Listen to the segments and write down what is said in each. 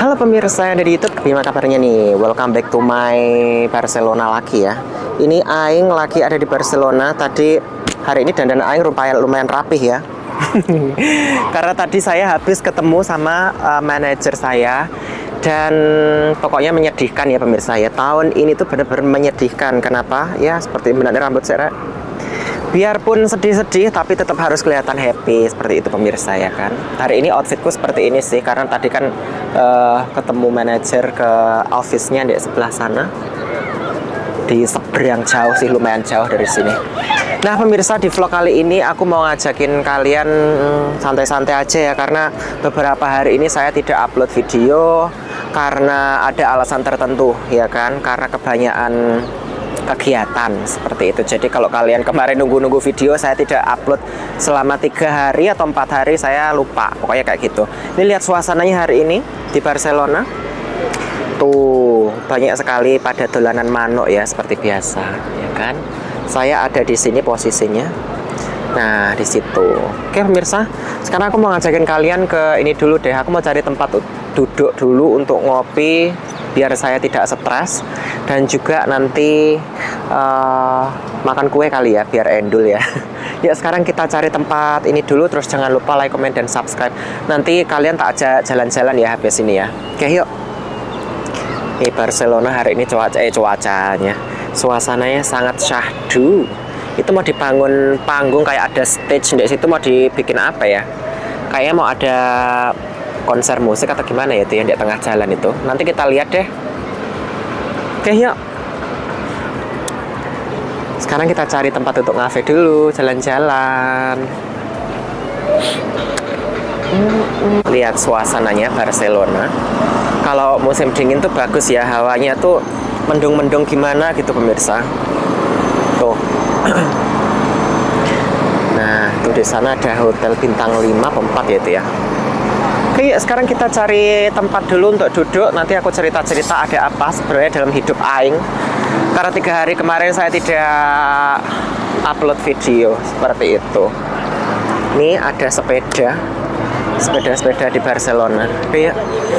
Halo pemirsa yang ada di YouTube, gimana kabarnya nih? Welcome back to my Barcelona lagi ya. Ini Aing lagi ada di Barcelona. Tadi hari ini dandan Aing lumayan rapih ya. Karena tadi saya habis ketemu sama manajer saya. Dan pokoknya menyedihkan ya pemirsa ya. Tahun ini tuh benar-benar menyedihkan. Kenapa? Ya seperti benarnya rambut saya. Biarpun sedih-sedih tapi tetap harus kelihatan happy seperti itu pemirsa ya kan. Hari ini outfitku seperti ini sih karena tadi kan ketemu manajer ke office-nya di sebelah sana. Di seberang jauh sih, lumayan jauh dari sini. Nah pemirsa, di vlog kali ini aku mau ngajakin kalian santai-santai aja ya, karena beberapa hari ini saya tidak upload video karena ada alasan tertentu ya kan, karena kebanyakan kegiatan seperti itu. Jadi kalau kalian kemarin nunggu-nunggu video saya tidak upload selama 3 hari atau 4 hari, saya lupa pokoknya kayak gitu. Ini lihat suasananya hari ini di Barcelona. Tuh banyak sekali pada dolanan manuk ya seperti biasa ya kan. Saya ada di sini posisinya. Nah di situ. Oke pemirsa, sekarang aku mau ngajakin kalian ke ini dulu deh. Aku mau cari tempat duduk dulu untuk ngopi biar saya tidak stres, dan juga nanti makan kue kali ya biar endul ya. Ya sekarang kita cari tempat ini dulu, terus jangan lupa like, comment, dan subscribe. Nanti kalian tak ajak jalan-jalan ya habis ini ya. Oke yuk. Di Barcelona hari ini cuacanya, suasananya sangat syahdu. Itu mau dibangun panggung kayak ada stage di situ, mau dibikin apa ya? Kayaknya mau ada konser musik atau gimana ya itu yang di tengah jalan itu. Nanti kita lihat deh. Oke yuk. Sekarang kita cari tempat untuk ngafe dulu, jalan-jalan. Lihat suasananya Barcelona. Kalau musim dingin tuh bagus ya, hawanya tuh mendung-mendung gimana gitu pemirsa. Tuh. Nah, tuh di sana ada hotel bintang 5 atau 4 ya itu ya. Oke, sekarang kita cari tempat dulu untuk duduk. Nanti aku cerita-cerita ada apa sebenarnya dalam hidup Aing. Karena 3 hari kemarin saya tidak upload video seperti itu. Ini ada sepeda di Barcelona. Oke ya.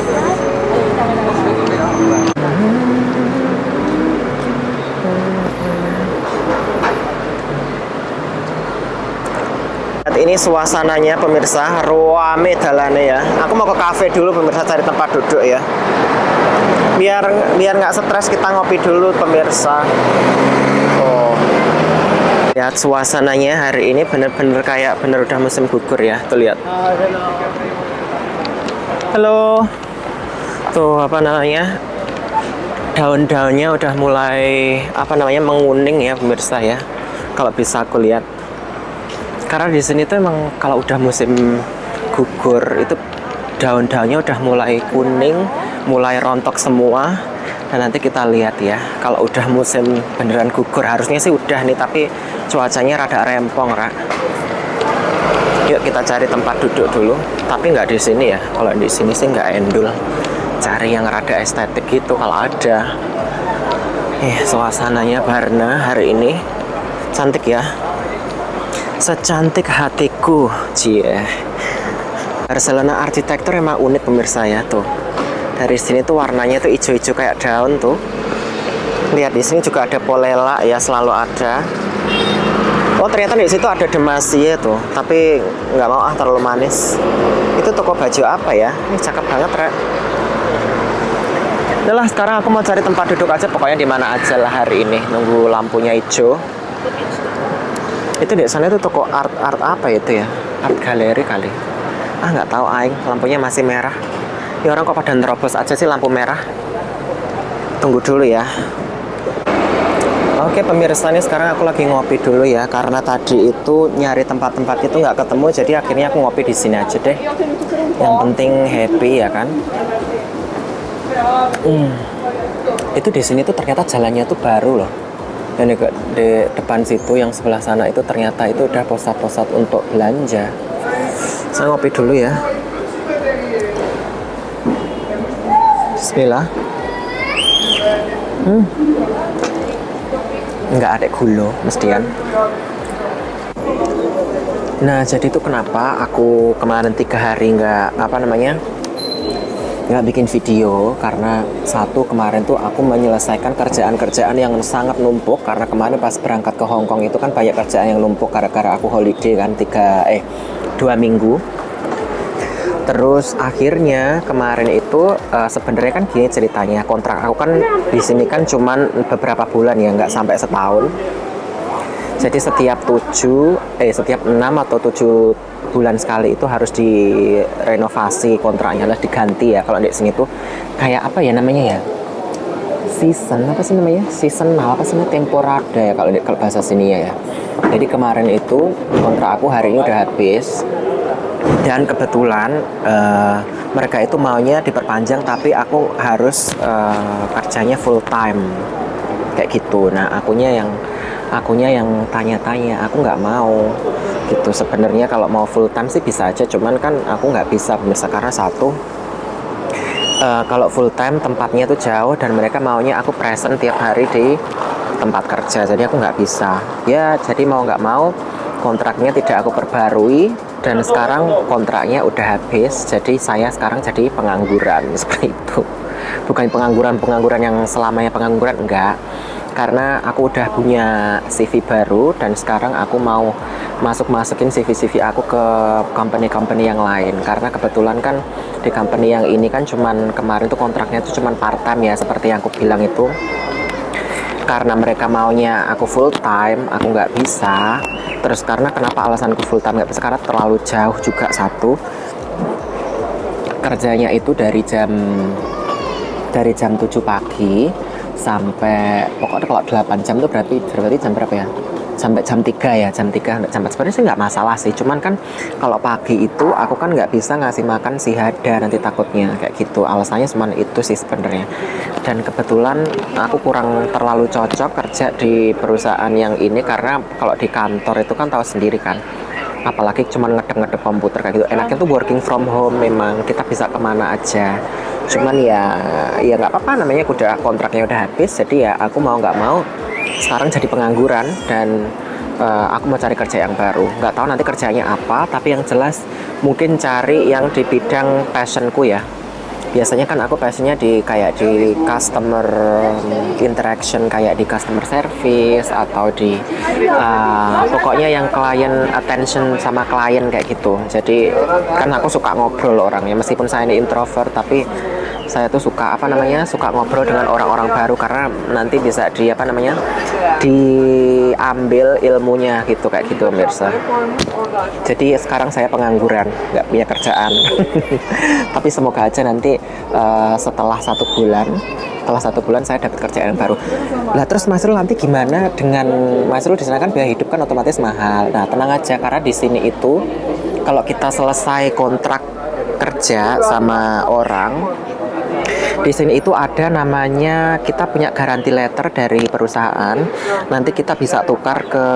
Ini suasananya pemirsa, ruame dalane ya. Aku mau ke kafe dulu pemirsa, cari tempat duduk ya. Biar nggak stres, kita ngopi dulu pemirsa. Oh. Lihat suasananya hari ini bener-bener kayak bener udah musim gugur ya. Tuh lihat. Halo. Tuh apa namanya? Daun-daunnya udah mulai apa namanya menguning ya pemirsa ya. Kalau bisa aku lihat. Karena di sini tuh emang kalau udah musim gugur itu daun-daunnya udah mulai kuning, mulai rontok semua. Dan nanti kita lihat ya, kalau udah musim beneran gugur, harusnya sih udah nih, tapi cuacanya rada rempong, Rak. Yuk kita cari tempat duduk dulu, tapi nggak di sini ya. Kalau di sini sih nggak endul. Cari yang rada estetik gitu kalau ada. Suasananya Barna hari ini cantik ya. Secantik hatiku, cie. Barcelona arsitektur emang unik pemirsa ya tuh. Dari sini tuh warnanya tuh hijau-hijau kayak daun tuh. Lihat di sini juga ada polela ya, selalu ada. Oh ternyata di situ ada Demacia tuh, tapi nggak mau terlalu manis. Itu toko baju apa ya? Ini cakep banget Rek. Udah lah, sekarang aku mau cari tempat duduk aja, pokoknya di mana aja lah hari ini. Nunggu lampunya hijau. Itu di sana itu toko art apa itu ya? Art galeri kali. Nggak tahu Aing, lampunya masih merah. Ya orang kok pada nerobos aja sih lampu merah. Tunggu dulu ya. Oke pemirsa, nih sekarang aku lagi ngopi dulu ya, karena tadi itu nyari tempat-tempat itu nggak ketemu, jadi akhirnya aku ngopi di sini aja deh. Yang penting happy ya kan. Itu di sini tuh ternyata jalannya tuh baru loh. Dan di depan situ yang sebelah sana itu ternyata itu udah pusat-pusat untuk belanja. Saya ngopi dulu ya. Bismillah. Nggak ada gula mestian. Nah jadi itu kenapa aku kemarin 3 hari nggak nggak bikin video karena satu, kemarin tuh aku menyelesaikan kerjaan-kerjaan yang sangat numpuk, karena kemarin pas berangkat ke Hong Kong itu kan banyak kerjaan yang numpuk gara-gara aku holiday kan 2 minggu. Terus akhirnya kemarin itu sebenarnya kan gini ceritanya, kontrak aku kan di sini kan cuman beberapa bulan ya, nggak sampai setahun. Jadi setiap 6 atau 7 bulan sekali itu harus direnovasi kontraknya, lah diganti ya. Kalau di sini tuh kayak apa ya namanya ya? Season apa sih namanya, temporada ya kalau bahasa sini ya. Jadi kemarin itu kontrak aku hari ini udah habis. Dan kebetulan mereka itu maunya diperpanjang, tapi aku harus kerjanya full time kayak gitu. Nah akunya yang tanya-tanya, aku nggak mau gitu. Sebenarnya kalau mau full time sih bisa aja, cuman kan aku nggak bisa pemirsa, karena satu, kalau full time tempatnya tuh jauh dan mereka maunya aku present tiap hari di tempat kerja, jadi aku nggak bisa ya. Jadi mau nggak mau kontraknya tidak aku perbarui, dan sekarang kontraknya udah habis, jadi saya sekarang jadi pengangguran seperti itu. Bukan pengangguran yang selamanya pengangguran, enggak, karena aku udah punya CV baru dan sekarang aku mau masukin CV aku ke company yang lain. Karena kebetulan kan di company yang ini kan cuman kemarin tuh kontraknya tuh cuman part time ya, seperti yang aku bilang itu. Karena mereka maunya aku full time, aku nggak bisa. Terus karena kenapa alasanku full time nggak bisa, karena terlalu jauh juga. Satu, kerjanya itu dari jam 7 pagi sampai pokoknya kalau 8 jam tuh berarti jam berapa ya? Sampai jam 3 ya, jam 4. Sebenarnya sih nggak masalah sih, cuman kan kalau pagi itu aku kan nggak bisa ngasih makan si Hada, nanti takutnya kayak gitu. Alasannya cuma itu sih sebenarnya. Dan kebetulan aku kurang terlalu cocok kerja di perusahaan yang ini, karena kalau di kantor itu kan tahu sendiri kan, apalagi cuma ngedep komputer kayak gitu. Enaknya tuh working from home, memang kita bisa kemana aja. Cuman ya nggak apa-apa, namanya udah kontraknya udah habis, jadi ya aku mau nggak mau sekarang jadi pengangguran. Dan aku mau cari kerja yang baru. Nggak tahu nanti kerjanya apa, tapi yang jelas mungkin cari yang di bidang passionku ya. Biasanya kan aku passionnya di customer interaction, kayak di customer service, atau di pokoknya yang client attention sama klien kayak gitu. Jadi kan aku suka ngobrol orangnya, meskipun saya ini introvert, tapi saya tuh suka suka ngobrol dengan orang-orang baru, karena nanti bisa diambil ilmunya gitu, kayak gitu pemirsa. Jadi sekarang saya pengangguran, nggak punya kerjaan. Tapi semoga aja nanti setelah 1 bulan saya dapat kerjaan yang baru. Lah terus Mas Rul nanti gimana dengan Mas Rul? Di sana kan biaya hidup kan otomatis mahal. Nah tenang aja, karena di sini itu kalau kita selesai kontrak kerja sama orang, di sini itu ada namanya, kita punya garansi letter dari perusahaan. Nanti kita bisa tukar ke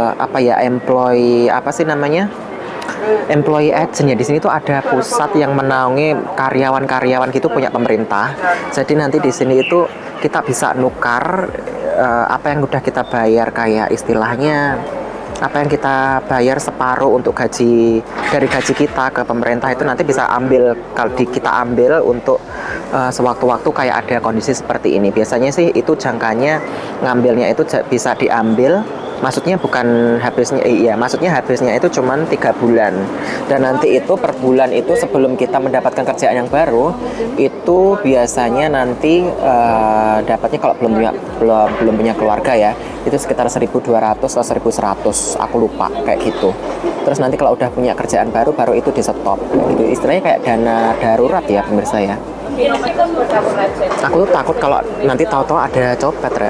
employee agent ya. Di sini tuh ada pusat yang menaungi karyawan-karyawan gitu, punya pemerintah. Jadi nanti di sini itu kita bisa nukar apa yang udah kita bayar, kayak istilahnya apa yang kita bayar separuh untuk dari gaji kita ke pemerintah, itu nanti bisa kita ambil untuk sewaktu-waktu kayak ada kondisi seperti ini. Biasanya sih itu jangkanya ngambilnya itu bisa diambil, maksudnya habisnya itu cuman 3 bulan. Dan nanti itu per bulan itu sebelum kita mendapatkan kerjaan yang baru, itu biasanya nanti dapatnya kalau belum punya keluarga ya, itu sekitar 1.200 atau 1.100, aku lupa kayak gitu. Terus nanti kalau udah punya kerjaan baru itu di stop gitu. Istilahnya kayak dana darurat ya pemirsa ya. Aku tuh takut kalau nanti tahu-tahu ada copet ya.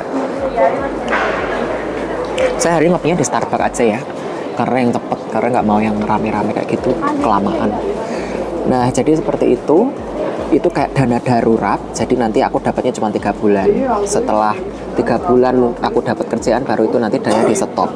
Saya hari ini ngopinya di Starbucks aja ya, karena yang cepet, karena nggak mau yang rame-rame kayak gitu, kelamaan. Nah jadi seperti itu kayak dana darurat. Jadi nanti aku dapatnya cuma 3 bulan. Setelah 3 bulan aku dapat kerjaan baru, itu nanti dana di stop.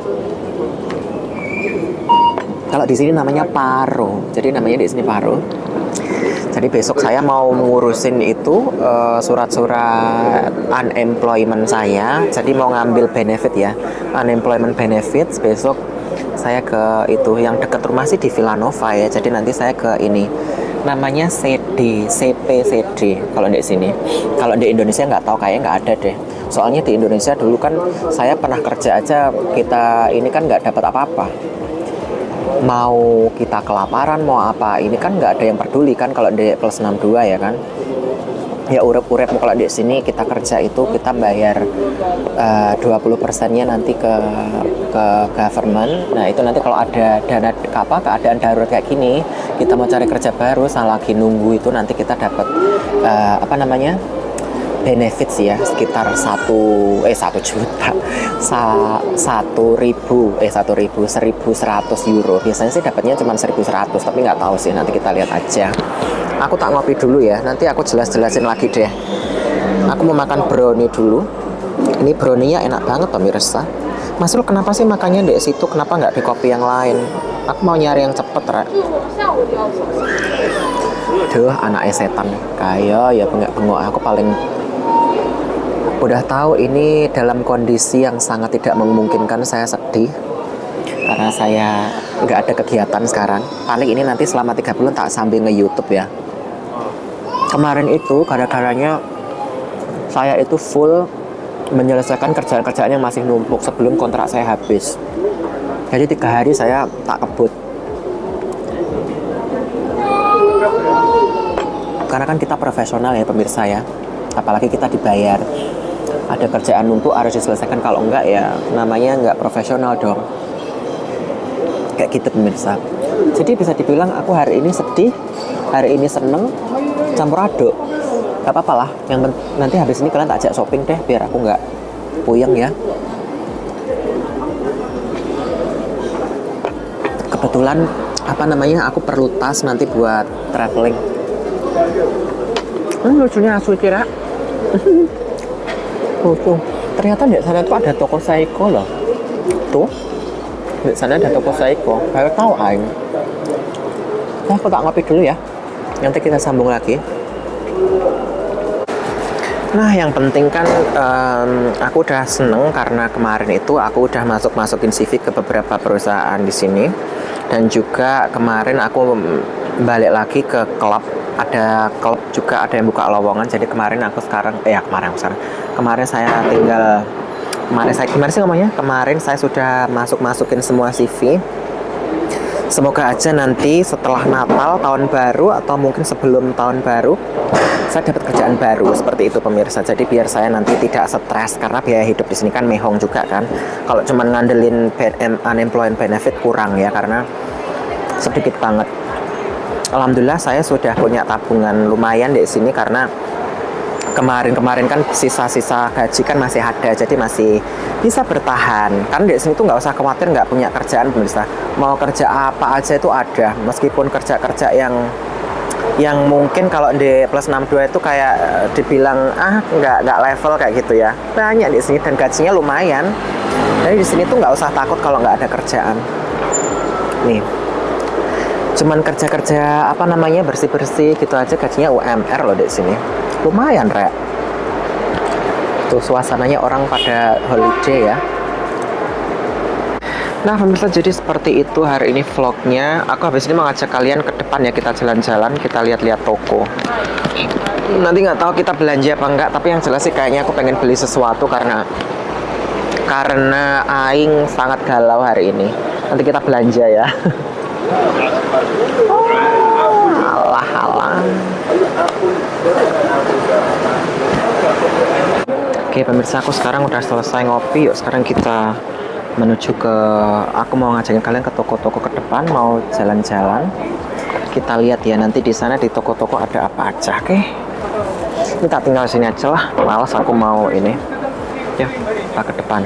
Kalau di sini namanya paro. Jadi namanya di sini paro. Jadi besok saya mau ngurusin itu surat-surat unemployment saya. Jadi mau ngambil benefit ya, unemployment benefits. Besok saya ke itu yang dekat rumah sih di Villanova ya. Jadi nanti saya ke ini namanya CD D, CP, CD kalau di sini. Kalau di Indonesia nggak tahu, kayaknya nggak ada deh. Soalnya di Indonesia dulu kan saya pernah kerja aja, kita ini kan nggak dapat apa-apa. Mau kita kelaparan, mau apa, ini kan nggak ada yang peduli kan kalau di plus 62 ya kan. Ya urep-urep, kalau di sini kita kerja itu kita bayar 20%-nya nanti ke government. Nah itu nanti kalau ada dana keadaan darurat kayak gini, kita mau cari kerja baru, lagi nunggu itu nanti kita dapat benefits ya, sekitar 1 juta 1.100 euro. Biasanya sih dapatnya cuma 1.100, tapi nggak tahu sih, nanti kita lihat aja. Aku tak ngopi dulu ya, nanti aku jelasin lagi deh. Aku mau makan brownie dulu. Ini brownie-nya enak banget pemirsa. Mas Rul kenapa sih makannya di situ, kenapa nggak di kopi yang lain? Aku mau nyari yang cepet, Rek. Duh, anaknya setan. Kayak ya bengok-bengok. Aku paling udah tahu ini dalam kondisi yang sangat tidak memungkinkan. Saya sedih karena saya nggak ada kegiatan sekarang. Paling ini nanti selama 3 bulan tak sambil nge-YouTube ya. Kemarin itu gara-garanya saya itu full menyelesaikan kerjaan-kerjaan yang masih numpuk sebelum kontrak saya habis. Jadi 3 hari saya tak kebut. Karena kan kita profesional ya pemirsa ya. Apalagi kita dibayar. Ada kerjaan numpuk harus diselesaikan, kalau enggak ya namanya enggak profesional dong. Kayak gitu pemirsa. Jadi bisa dibilang aku hari ini sedih, hari ini seneng, campur aduk. Gak apa-apa lah, nanti habis ini kalian tak ajak shopping deh, biar aku nggak puyeng ya. Kebetulan aku perlu tas nanti buat traveling. Lucunya asu kira. Tuh, ternyata di sana tuh ada toko Seiko loh. Tuh, di sana ada toko Seiko. Baru tahu aing. Nah, aku tak ngopi dulu ya. Nanti kita sambung lagi. Nah, yang penting kan aku udah seneng karena kemarin itu aku udah masukin CV ke beberapa perusahaan di sini, dan juga kemarin aku balik lagi ke klub. Ada klub juga, ada yang buka lowongan. Jadi kemarin saya sudah masukin semua CV. Semoga aja nanti setelah Natal, tahun baru, atau mungkin sebelum tahun baru, saya dapat kerjaan baru seperti itu pemirsa. Jadi biar saya nanti tidak stres, karena biaya hidup di sini kan mehong juga kan. Kalau cuma ngandelin unemployment benefit kurang ya, karena sedikit banget. Alhamdulillah saya sudah punya tabungan lumayan di sini, karena kemarin kan sisa-sisa gaji kan masih ada, jadi masih bisa bertahan. Kan di sini tuh nggak usah khawatir nggak punya kerjaan pemirsa. Mau kerja apa aja itu ada, meskipun kerja-kerja yang mungkin kalau di plus 62 itu kayak dibilang nggak level kayak gitu ya, banyak di sini dan gajinya lumayan. Jadi di sini tuh nggak usah takut kalau nggak ada kerjaan. Nih, cuman kerja-kerja bersih-bersih gitu aja gajinya UMR loh di sini. Lumayan, Rek. Tuh suasananya orang pada holiday ya. Nah pemirsa, jadi seperti itu hari ini vlognya. Aku habis ini mau ngajak kalian ke depan ya, kita jalan-jalan, kita lihat-lihat toko. Nanti nggak tahu kita belanja apa enggak, tapi yang jelas sih kayaknya aku pengen beli sesuatu karena Aing sangat galau hari ini. Nanti kita belanja ya. Alah. Oke pemirsa, aku sekarang udah selesai ngopi. Yuk sekarang kita menuju ke, aku mau ngajakin kalian ke toko-toko ke depan, mau jalan-jalan. Kita lihat ya nanti di sana di toko-toko ada apa aja. Oke, ini tak tinggal sini aja lah, males aku mau ini ya, kita ke depan.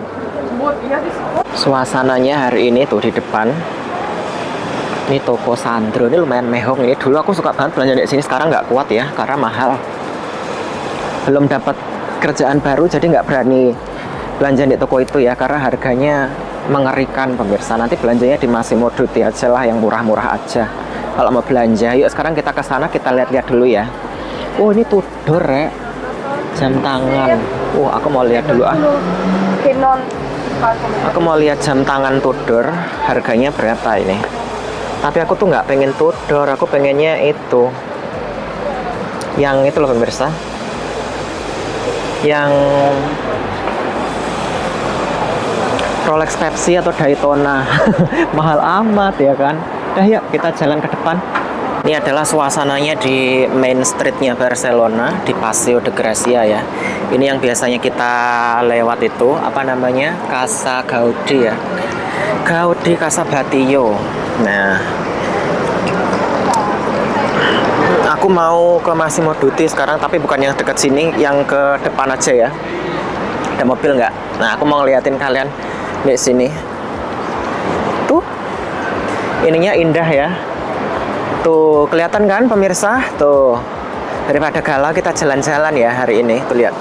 Suasananya hari ini tuh di depan. Ini toko Sandro, ini lumayan mehong ini. Dulu aku suka banget belanja di sini, sekarang nggak kuat ya karena mahal. Belum dapat kerjaan baru jadi nggak berani belanja di toko itu ya, karena harganya mengerikan pemirsa. Nanti belanjanya di Massimo Dutti aja lah, yang murah-murah aja kalau mau belanja. Yuk sekarang kita ke sana, kita lihat-lihat dulu ya. Oh ini Tudor ya, jam tangan. Aku mau lihat dulu Aku mau lihat jam tangan Tudor, harganya berapa ini. Tapi aku tuh nggak pengen Tudor, aku pengennya itu Yang itu loh pemirsa, yang Rolex Pepsi atau Daytona. Mahal amat ya kan. Dah yuk kita jalan ke depan. Ini adalah suasananya di main streetnya Barcelona, di Paseo de Gracia ya. Ini yang biasanya kita lewat itu apa namanya, Casa Gaudi ya, Gaudi Casa Batlló. Nah, aku mau ke Massimo Dutti sekarang, tapi bukan yang dekat sini, yang ke depan aja ya. Ada mobil nggak? Nah, aku mau ngeliatin kalian di sini. Tuh, ininya indah ya. Tuh, kelihatan kan pemirsa? Tuh, daripada galau kita jalan-jalan ya hari ini. Tuh lihat,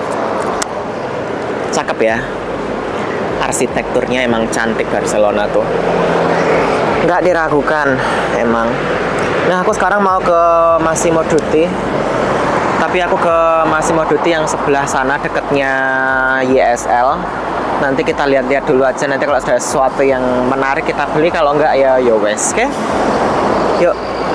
cakep ya. Arsitekturnya emang cantik Barcelona tuh, nggak diragukan emang. Nah, aku sekarang mau ke Massimo Dutti, tapi aku ke Massimo Dutti yang sebelah sana deketnya YSL. Nanti kita lihat-lihat dulu aja, nanti kalau ada sesuatu yang menarik kita beli, kalau enggak ya wes. Oke? Yuk.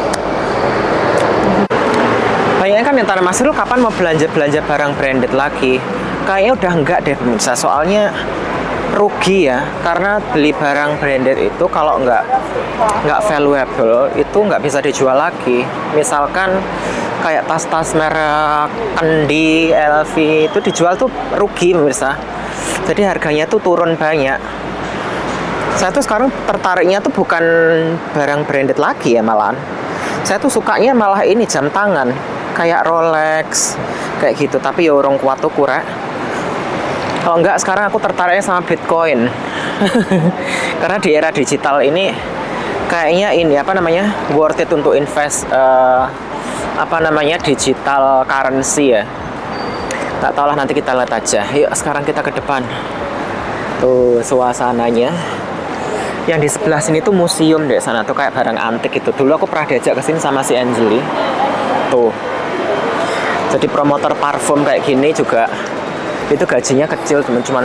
Kayaknya kan yang tanya Mas Rul kapan mau belanja-belanja barang branded lagi? Kayaknya udah enggak deh pemirsa, soalnya rugi ya, karena beli barang branded itu kalau nggak valuable itu nggak bisa dijual lagi. Misalkan kayak tas-tas merek Andi, LV itu dijual tuh rugi pemirsa, jadi harganya tuh turun banyak. Saya tuh sekarang tertariknya tuh bukan barang branded lagi ya, malahan saya tuh sukanya malah ini jam tangan kayak Rolex kayak gitu, tapi ya orang kuat tuh kurang. Kalau enggak, sekarang aku tertariknya sama Bitcoin. Karena di era digital ini kayaknya ini apa namanya, worth it untuk invest apa namanya, digital currency ya. Nggak tahu lah, nanti kita lihat aja. Yuk sekarang kita ke depan. Tuh suasananya. Yang di sebelah sini tuh museum deh sana tuh, kayak barang antik itu. Dulu aku pernah diajak ke sini sama si Angeli. Tuh. Jadi promotor parfum kayak gini juga itu gajinya kecil, cuma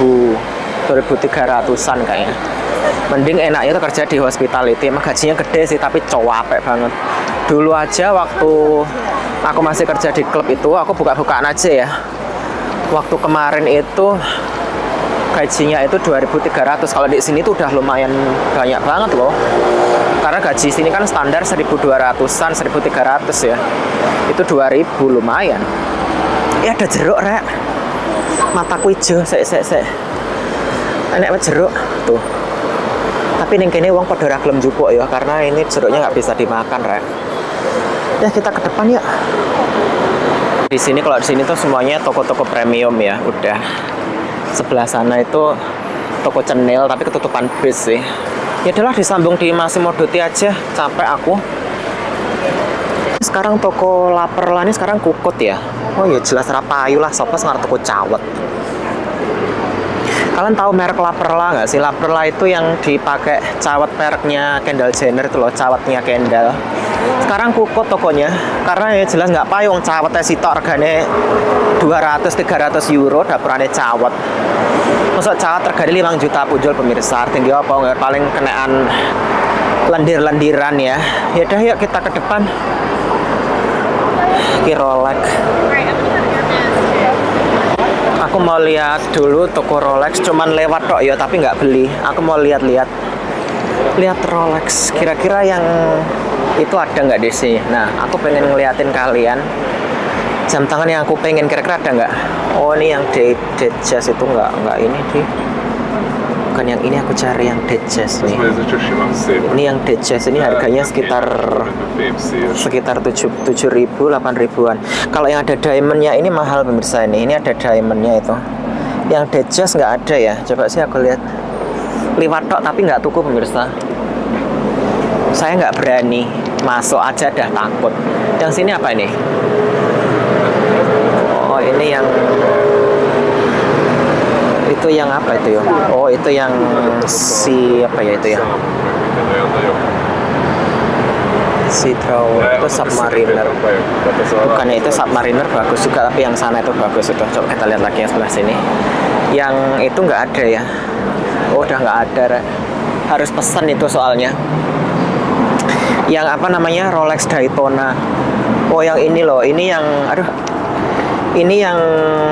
1.300-an kayaknya. Mending enaknya tuh kerja di hospitality, emang gajinya gede sih tapi capek banget. Dulu aja waktu aku masih kerja di klub itu, aku buka-bukaan aja ya. Waktu kemarin itu gajinya itu 2.300. Kalau di sini tuh udah lumayan banyak banget loh. Karena gaji sini kan standar 1.200-an, 1.300 ya. Itu 2.000 lumayan. Ya ada jeruk rek. Mataku hijau, sek. Enak jeruk tuh. Tapi ning kene wong padha ra gelem njupuk ya, karena ini jeruknya nggak bisa dimakan, rek. Ya kita ke depan ya. Di sini, kalau di sini tuh semuanya toko-toko premium ya, udah. Sebelah sana itu toko cenil tapi ketutupan bis sih. Ya adalah disambung di Massimo Dutti aja, capek aku. Sekarang toko La Perla ini sekarang kukut ya. Oh ya jelas rapayu lah, sopo ngarep toko cawet. Kalian tahu merek La Perla nggak sih? La Perla itu yang dipakai cawet mereknya Kendall Jenner itu loh, cawetnya Kendall. Sekarang kukut tokonya, karena ya jelas nggak payung cawetnya sitok regane 200-300 euro dapurane cawet. Masuk cawet regane 5 juta punjul pemirsa. Tinggi apa nggak, paling kenaan lendir-lendiran ya. Ya udah yuk kita ke depan. Ki Rolex. Aku mau lihat dulu toko Rolex, cuman lewat tok ya, tapi nggak beli. Aku mau lihat-lihat Rolex. Kira-kira yang itu ada nggak di sini? Nah, aku pengen ngeliatin kalian jam tangan yang aku pengen, kira-kira ada nggak? Oh, ini yang Datejust itu nggak ini sih. Bukan yang ini, aku cari yang Datejust nih. Ini yang Datejust ini harganya sekitar 7.000, 8.000-an. Kalau yang ada diamondnya ini mahal pemirsa ini. Ini ada diamondnya itu. Yang Datejust nggak ada ya. Coba sih aku lihat. Liwat tok tapi nggak tuku pemirsa. Saya nggak berani masuk aja, dah takut. Yang sini apa ini? Oh ini yang itu yang apa itu ya? Oh itu yang si apa ya itu ya? Citro itu Submariner. Bukannya itu Submariner bagus juga, tapi yang sana itu bagus itu. Coba kita lihat lagi yang sebelah sini. Yang itu nggak ada ya? Oh udah nggak ada. Harus pesan itu soalnya. Yang apa namanya, Rolex Daytona. Oh yang ini loh, ini yang aduh, ini yang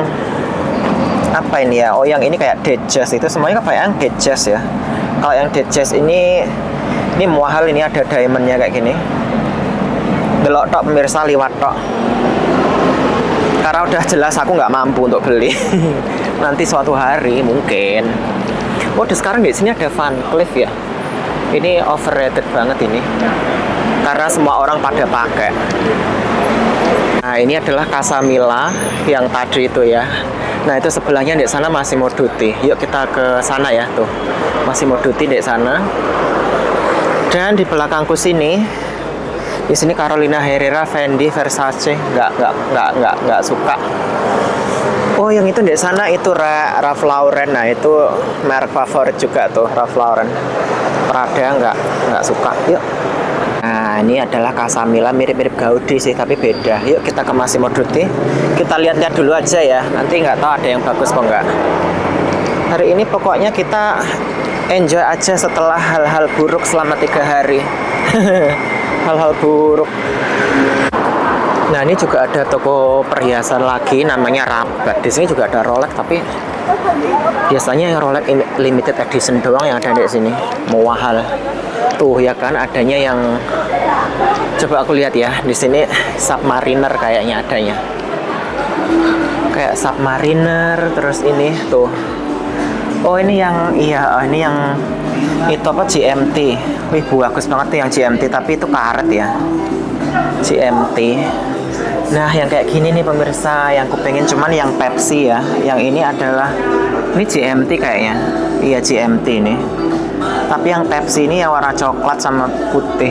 apa ini ya? Oh yang ini kayak Datejust, itu semuanya kayak yang Datejust ya. Kalau yang Datejust ini mahal, ini ada diamondnya kayak gini. Delok tok pemirsa, liwat tok. Karena udah jelas aku nggak mampu untuk beli. Nanti suatu hari mungkin. Oh, sekarang di sini ada Van Cleef ya. Ini overrated banget ini. Karena semua orang pada pakai. Nah, ini adalah Casamila yang tadi itu ya. Nah, itu sebelahnya di sana Massimo Dutti. Yuk kita ke sana ya, tuh. Massimo Dutti di sana. Dan di belakangku sini, di sini Carolina Herrera, Fendi, Versace. Nggak suka. Oh, yang itu di sana itu Ralph Lauren. Nah, itu merek favorit juga tuh, Ralph Lauren. Prada nggak suka. Yuk. Nah, ini adalah Casamila, mirip-mirip Gaudi sih, tapi beda. Yuk kita ke Massimo Dutti. Kita lihat-lihat dulu aja ya. Nanti nggak tahu ada yang bagus apa enggak. Hari ini pokoknya kita enjoy aja setelah hal-hal buruk selama 3 hari. Hal-hal buruk. Nah, ini juga ada toko perhiasan lagi, namanya Rabat. Di sini juga ada Rolex, tapi biasanya yang Rolex limited edition doang yang ada di sini. Mahal. Tuh ya kan, adanya yang, coba aku lihat ya, di sini Submariner kayaknya adanya. Kayak Submariner, terus ini tuh. Oh, ini yang ini yang itu apa, GMT. Wih, bagus banget tuh yang GMT, tapi itu karet ya. GMT. Nah, yang kayak gini nih pemirsa, yang aku pengen cuman yang Pepsi ya. Yang ini adalah, ini GMT kayaknya. Iya, GMT ini. Tapi yang Pepsi ini yang warna coklat sama putih.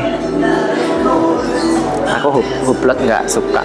Aku Hublot nggak suka.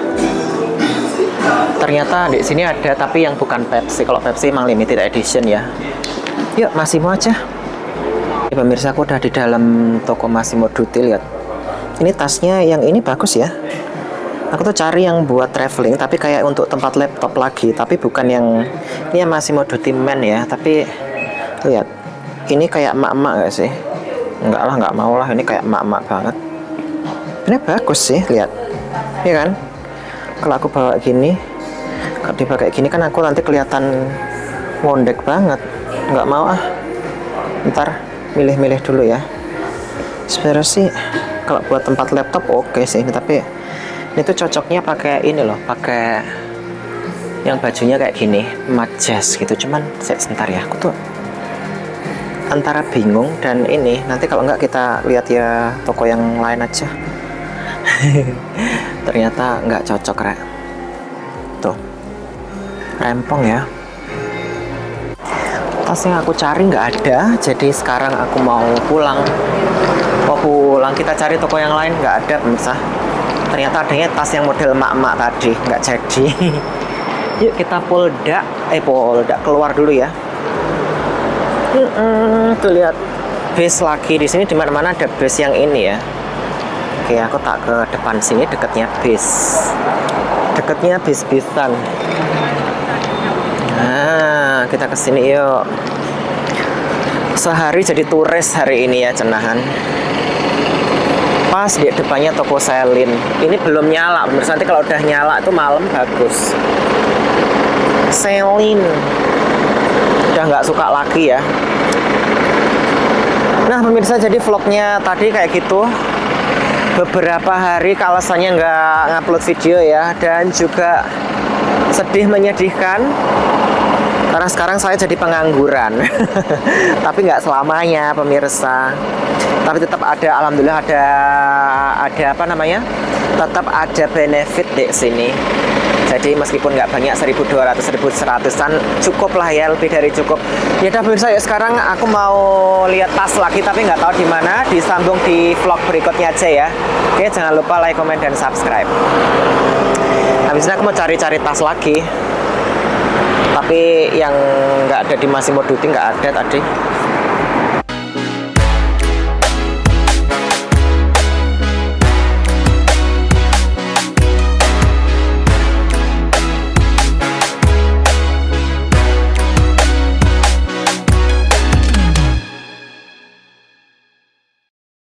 Ternyata di sini ada, tapi yang bukan Pepsi. Kalau Pepsi emang limited edition ya. Yuk, Massimo aja. Ya, pemirsa, aku udah di dalam toko Massimo Dutti, lihat. Ini tasnya yang ini bagus ya. Aku tuh cari yang buat traveling, tapi kayak untuk tempat laptop lagi. Tapi bukan yang, ini yang Massimo Dutti Men ya. Tapi lihat, ini kayak emak-emak gak sih? Enggak lah, nggak mau lah. Ini kayak emak-emak banget. Ini bagus sih, lihat. Iya kan? Kalau aku bawa gini, kalau dipakai gini kan aku nanti kelihatan ngondek banget. Nggak mau ah. Ntar milih-milih dulu ya. Sebenarnya sih kalau buat tempat laptop oke sih, tapi ini tuh cocoknya pakai ini loh, pakai yang bajunya kayak gini, matches gitu. Cuman sebentar ya, aku tuh antara bingung dan ini. Nanti kalau nggak kita lihat ya toko yang lain aja. Ternyata nggak cocok, Rek. Tuh, rempong ya. Tas yang aku cari nggak ada, jadi sekarang aku mau pulang. Kita cari toko yang lain, nggak ada pemirsa. Ternyata adanya tas yang model emak-emak tadi, nggak jadi. Yuk kita poldak keluar dulu ya. Tuh lihat, base lagi di sini, di mana-mana ada base yang ini ya. Oke, aku tak ke depan sini, dekatnya bis-bisan. Nah, kita ke sini yuk. Sehari jadi turis hari ini ya, cenahan. Pas di depannya toko Celine. Ini belum nyala, pemirsa. Nanti kalau udah nyala itu malam bagus. Celine udah nggak suka lagi ya. Nah pemirsa, jadi vlognya tadi kayak gitu. Beberapa hari alasannya nggak ngupload video ya, dan juga sedih menyedihkan karena sekarang saya jadi pengangguran. Tapi nggak selamanya pemirsa. Tapi tetap ada, alhamdulillah ada apa namanya? Tetap ada benefit di sini. Jadi meskipun nggak banyak, 1.200, 1.100-an cukup lah ya, lebih dari cukup. Ya udah pemirsa, ya sekarang aku mau lihat tas lagi, tapi nggak tahu di mana. Disambung di vlog berikutnya aja ya. Oke, jangan lupa like, comment, dan subscribe. Habis ini aku mau cari-cari tas lagi. Tapi yang nggak ada di Massimo Dutti nggak ada tadi.